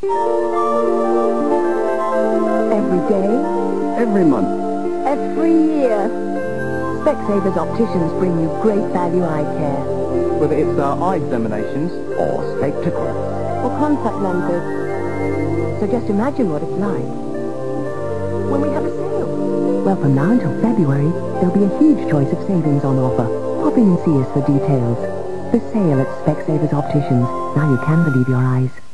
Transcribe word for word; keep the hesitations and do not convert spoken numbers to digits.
Every day? Every month. Every year? Specksavers opticians bring you great value eye care. Whether it's our eye examinations or spectacles. Or contact lenses. So just imagine what it's like when we have a sale. Well, from now until February, there'll be a huge choice of savings on offer. Pop in and see us for details. The sale at Specksavers Opticians. Now you can believe your eyes.